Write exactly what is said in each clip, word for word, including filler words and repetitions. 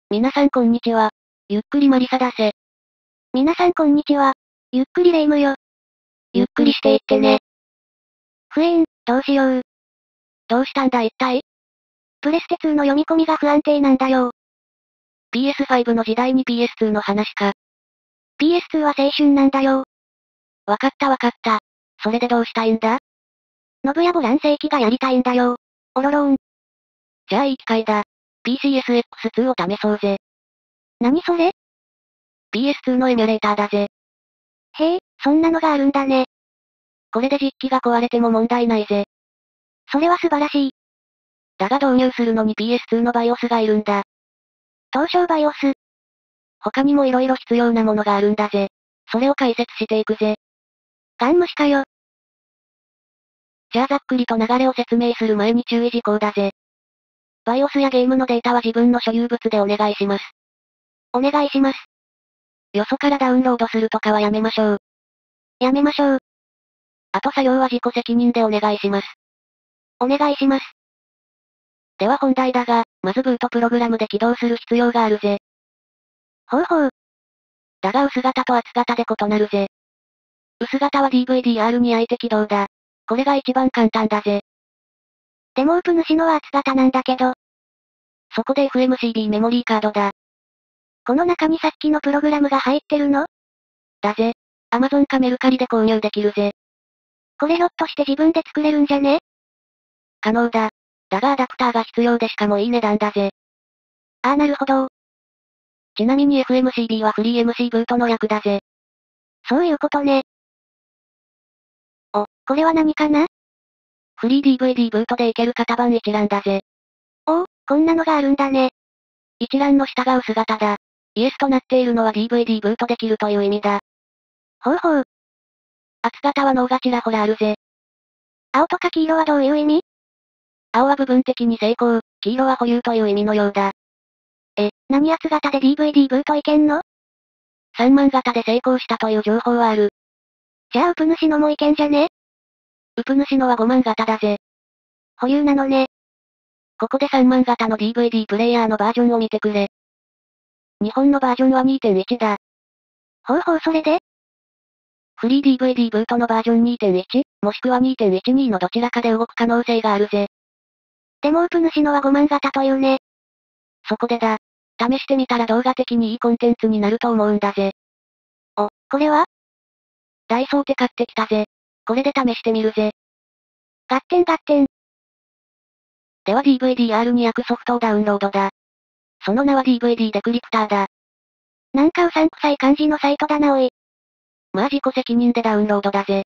皆さんこんにちは。ゆっくりマリサだぜ。 皆さんこんにちは。ゆっくりレ夢ムよ。 ゆっくりしていってね。 ふえん、どうしよう。 どうしたんだ一体？ プレステツーの読み込みが不安定なんだよ。 ピーエスファイブ の時代に ピーエスツー の話か。 ピーエスツー は青春なんだよ。 わかったわかった。それでどうしたいんだ？ ノブやボラン世紀がやりたいんだよ。おろろーん。 じゃあいい機会だ。ピーシーエスエックスツー を試そうぜ。 何それ？ ピーエスツー のエミュレーターだぜ。 へえ、そんなのがあるんだね。 これで実機が壊れても問題ないぜ。 それは素晴らしい。 だが導入するのに ピーエスツー のバイオスがいるんだ。 東証バイオス。 他にも色々必要なものがあるんだぜ。それを解説していくぜ。 ガン無視かよ。 じゃあざっくりと流れを説明する前に注意事項だぜ。バイオスやゲームのデータは自分の所有物でお願いします。 お願いします。 よそからダウンロードするとかはやめましょう。 やめましょう。 あと作業は自己責任でお願いします。 お願いします。 では本題だが、まずブートプログラムで起動する必要があるぜ。 ほうほう。 だが薄型と厚型で異なるぜ。薄型は ディーブイディーアール に相手起動だ。これが一番簡単だぜ。 でもウープ主のは厚型なんだけど。 そこで エフエムシーディー メモリーカードだ。 この中にさっきのプログラムが入ってるの？ だぜ。Amazon かメルカリで購入できるぜ。 これひょっとして自分で作れるんじゃね？ 可能だ。だがアダプターが必要でしかもいい値段だぜ。 ああなるほど。 ちなみに エフエムシーディー はフリー エムシー ブートの略だぜ。 そういうことね。お、これは何かな？ フリー ディーブイディー ブートでいける型番一覧だぜ。 おお、こんなのがあるんだね。 一覧の下が薄型だ。イエスとなっているのは ディーブイディー ブートできるという意味だ。 ほうほう。 厚型はノーがちらほらあるぜ。 青とか黄色はどういう意味？ 青は部分的に成功、黄色は保有という意味のようだ。 え、何厚型で ディーブイディー ブートいけんの？ さんまん型で成功したという情報はある。 じゃあウプ主のもいけんじゃね？ ウプ主のはごまん型だぜ。 保有なのね。 ここでさんまん型の ディーブイディー プレイヤーのバージョンを見てくれ。日本のバージョンは にてんいち だ。 ほうほうそれで？ フリー ディーブイディー ブートのバージョン にてんいち、もしくは にてんいちに のどちらかで動く可能性があるぜ。 でもウプ主のはごまん型というね。 そこでだ。試してみたら動画的にいいコンテンツになると思うんだぜ。 お、これは？ ダイソーで買ってきたぜ。これで試してみるぜ。 合点合点。 では ディーブイディーアール に訳ソフトをダウンロードだ。その名は ディーブイディー デクリプターだ。 なんかうさんくさい感じのサイトだなおい。 まあ自己責任でダウンロードだぜ。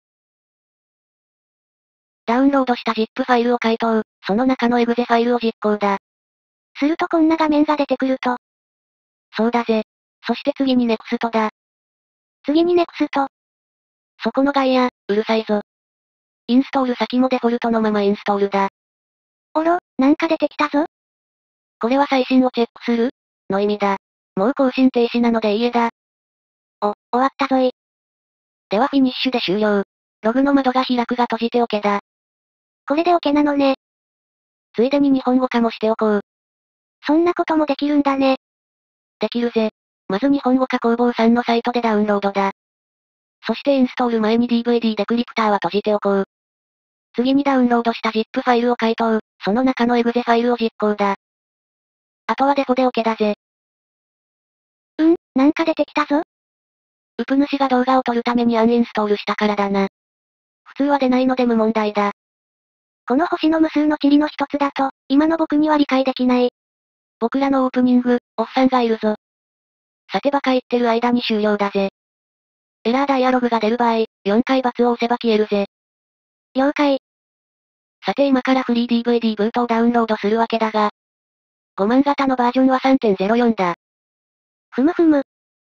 ダウンロードした ジップ ファイルを解凍、その中のエグゼファイルを実行だ。 するとこんな画面が出てくると。 そうだぜ。そして次に ネクスト だ。 次に ネクスト。 そこのガイア、うるさいぞ。インストール先もデフォルトのままインストールだ。 おろ、なんか出てきたぞ。 これは最新をチェックするの意味だ。もう更新停止なのでいいえだ。 お、終わったぞい。 ではフィニッシュで終了。ログの窓が開くが閉じておけだ。 これで OK なのね。 ついでに日本語化もしておこう。 そんなこともできるんだね。 できるぜ。まず日本語化工房さんのサイトでダウンロードだ。そしてインストール前に ディーブイディー デクリプターは閉じておこう。次にダウンロードした ジップ ファイルを解凍、その中のエグゼファイルを実行だ。あとはデフォで OK だぜ。 うん、なんか出てきたぞ。 ウプ主が動画を撮るためにアンインストールしたからだな。普通は出ないので無問題だ。 この星の無数の塵の一つだと、今の僕には理解できない。 僕らのオープニング、おっさんがいるぞ。さてばか言ってる間に終了だぜ。エラーダイアログが出る場合、よんかい×を押せば消えるぜ。 了解。 さて今からフリー ディーブイディー ブートをダウンロードするわけだが、ごまん型のバージョンは さんてんゼロよん だ。 ふむふむ。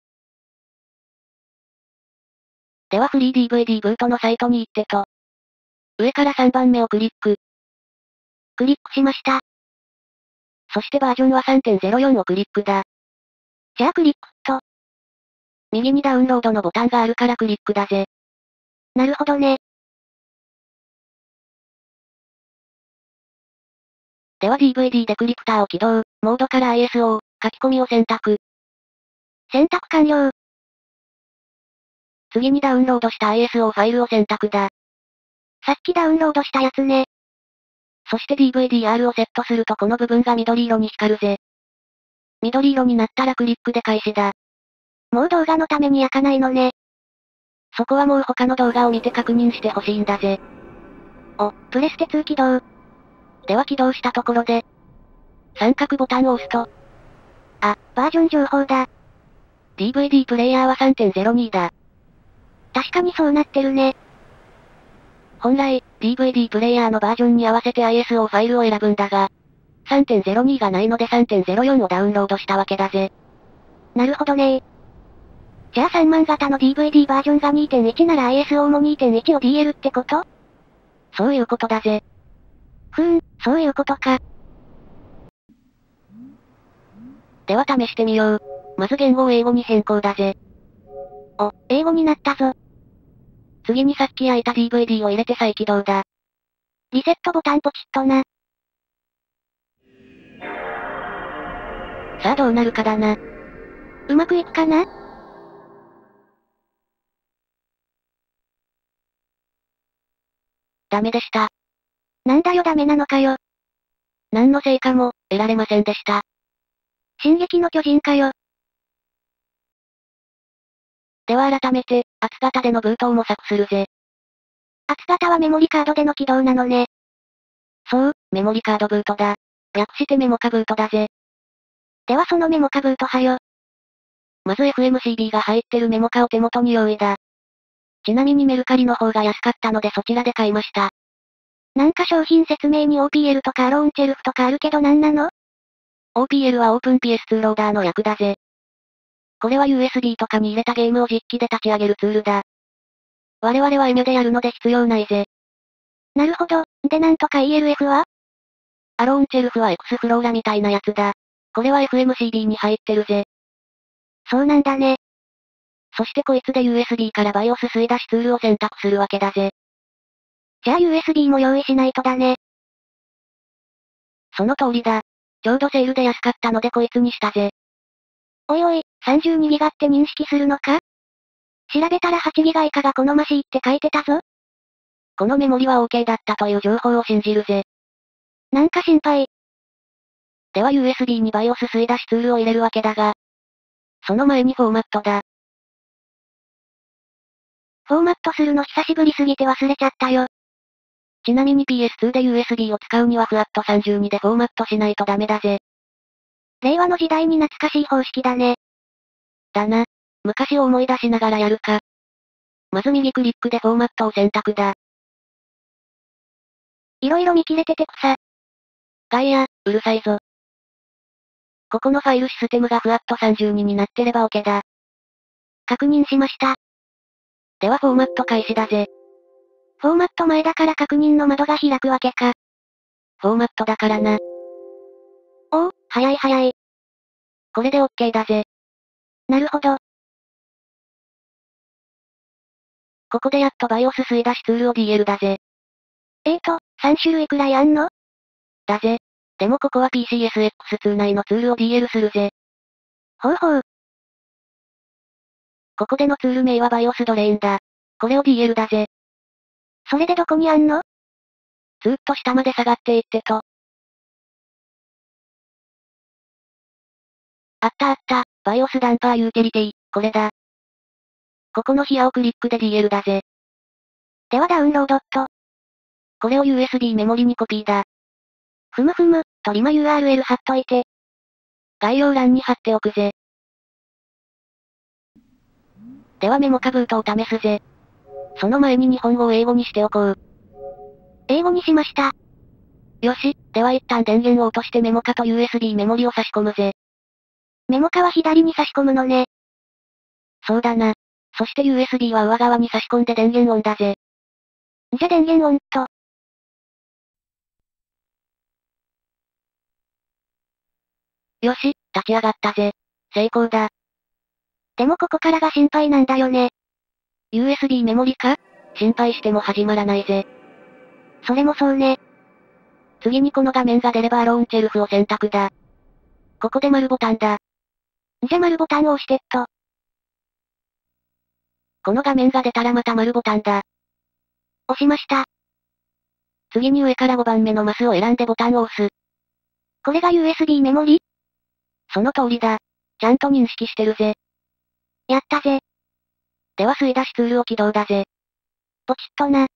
ではフリー ディーブイディー ブートのサイトに行ってと。上からさんばんめをクリック。 クリックしました。 そしてバージョンは さんてんゼロよん をクリックだ。 じゃあクリックと。 右にダウンロードのボタンがあるからクリックだぜ。 なるほどね。 では ディーブイディー デクリプターを起動、モードから アイエスオー、 書き込みを選択。 選択完了。 次にダウンロードした アイエスオー ファイルを選択だ。 さっきダウンロードしたやつね。 そして ディーブイディーアール をセットするとこの部分が緑色に光るぜ。緑色になったらクリックで開始だ。 もう動画のために開かないのね。 そこはもう他の動画を見て確認してほしいんだぜ。 お、プレステツー起動。 では起動したところで、三角ボタンを押すと、 あ、バージョン情報だ。 ディーブイディー プレイヤーは さんてんゼロに だ。 確かにそうなってるね。 本来、ディーブイディー プレイヤーのバージョンに合わせて アイエスオー ファイルを選ぶんだが、さんてんゼロに がないので さんてんゼロよん をダウンロードしたわけだぜ。 なるほどねー。じゃあさんまん型の ディーブイディー バージョンが にてんいち なら アイエスオー も にてんいち を ディーエル ってこと？ そういうことだぜ。 ふーん、そういうことか。 では試してみよう。まず言語を英語に変更だぜ。 お、英語になったぞ。 次にさっき焼いた ディーブイディー を入れて再起動だ。 リセットボタンポチッとな。 さあどうなるかだな。 うまくいくかな？ ダメでした。 なんだよダメなのかよ。 何の成果も、得られませんでした。 進撃の巨人かよ。 では改めて、厚型でのブートを模索するぜ。 厚型はメモリカードでの起動なのね。 そう、メモリカードブートだ。略してメモカブートだぜ。 ではそのメモカブート派よ。 まず エフエムシービー が入ってるメモカを手元に用意だ。ちなみにメルカリの方が安かったのでそちらで買いました。 なんか商品説明に オーピーエル とかアローンチェルフとかあるけどなんなの？ オーピーエル はオープン ピーエスツー ローダーの略だぜ。これは ユーエスビー とかに入れたゲームを実機で立ち上げるツールだ。我々はエミュでやるので必要ないぜ。 なるほど。でなんとか イーエルエフ は？ アローンチェルフは X フローラみたいなやつだ。これは エフエムシービー に入ってるぜ。 そうなんだね。 そしてこいつで ユーエスビー から バイオス 吸い出しツールを選択するわけだぜ。 じゃあ ユーエスビー も用意しないとだね。 その通りだ。ちょうどセールで安かったのでこいつにしたぜ。 おいおい、さんじゅうにギガって認識するのか？調べたらはちギガ以下が好ましいって書いてたぞ。 このメモリは OK だったという情報を信じるぜ。 なんか心配。 では ユーエスビー に バイオス 吸い出しツールを入れるわけだが、その前にフォーマットだ。 フォーマットするの久しぶりすぎて忘れちゃったよ。 ちなみに ピーエスツー で ユーエスビー を使うには フラットさんじゅうにでフォーマットしないとダメだぜ。 令和の時代に懐かしい方式だね。 だな。昔を思い出しながらやるか。まず右クリックでフォーマットを選択だ。 いろいろ見切れてて草。 ガイア、うるさいぞ。ここのファイルシステムが フラットさんじゅうに になってれば OK だ。 確認しました。 ではフォーマット開始だぜ。 フォーマット前だから確認の窓が開くわけか。 フォーマットだからな。 おお、早い早い。 これで OK だぜ。 なるほど。 ここでやっと バイオス 吸い出しツールを ディーエル だぜ。 えーと、さん種類くらいあんの？ だぜ。でもここは ピーシーエスエックスツー 内のツールを ディーエル するぜ。 ほうほう。 ここでのツール名は バイオス ドレインだ。これを ディーエル だぜ。 それでどこにあんの？ ずーっと下まで下がっていってと。あったあった、バイオス ダンパーユーティリティ、これだ。ここのヒアをクリックで ディーエル だぜ。 ではダウンロードっと。 これを ユーエスビー メモリにコピーだ。 ふむふむ、トリマ ユーアールエル 貼っといて。 概要欄に貼っておくぜ。ではメモカブートを試すぜ。その前に日本語を英語にしておこう。 英語にしました。 よし、では一旦電源を落としてメモカと ユーエスビー メモリを差し込むぜ。 メモカは左に差し込むのね。 そうだな。そして ユーエスビー は上側に差し込んで電源オンだぜ。 じゃ電源オンっと。 よし、立ち上がったぜ。成功だ。 でもここからが心配なんだよね。 ユーエスビー メモリか？心配しても始まらないぜ。 それもそうね。 次にこの画面が出ればアローンチェルフを選択だ。 ここで丸ボタンだ。 んじゃ丸ボタンを押してっと。 この画面が出たらまた丸ボタンだ。 押しました。 次に上からごばんめのマスを選んでボタンを押す。 これが ユーエスビー メモリ？ その通りだ。ちゃんと認識してるぜ。 やったぜ。 では吸い出しツールを起動だぜ。 ポチッとな。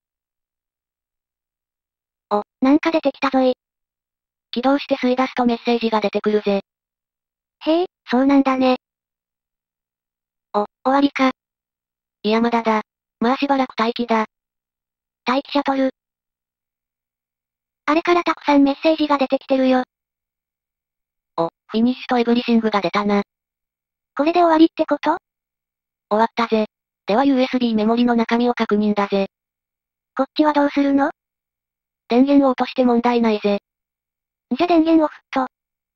お、なんか出てきたぞい。 起動して吸い出すとメッセージが出てくるぜ。 へえ、そうなんだね。お、終わりか。 いやまだだ。まあしばらく待機だ。 待機シャトル。あれからたくさんメッセージが出てきてるよ。 お、フィニッシュとエブリシングが出たな。 これで終わりってこと？ 終わったぜ。では ユーエスビー メモリの中身を確認だぜ。 こっちはどうするの？ 電源を落として問題ないぜ。 じゃ電源オフっと。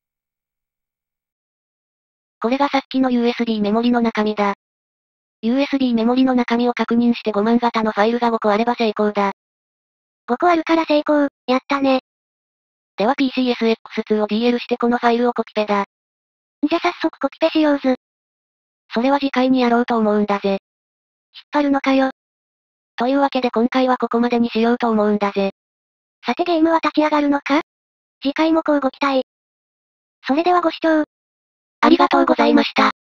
これがさっきの ユーエスビー メモリの中身だ。ユーエスビー メモリの中身を確認してごまん型のファイルがごこあれば成功だ。 ごこあるから成功、やったね。 では ピーシーエスエックスツー を ディーエル してこのファイルをコピペだ。 じゃ早速コピペしようず。 それは次回にやろうと思うんだぜ。 引っ張るのかよ。 というわけで今回はここまでにしようと思うんだぜ。 さてゲームは立ち上がるのか？次回も乞うご期待。それではご視聴ありがとうございました。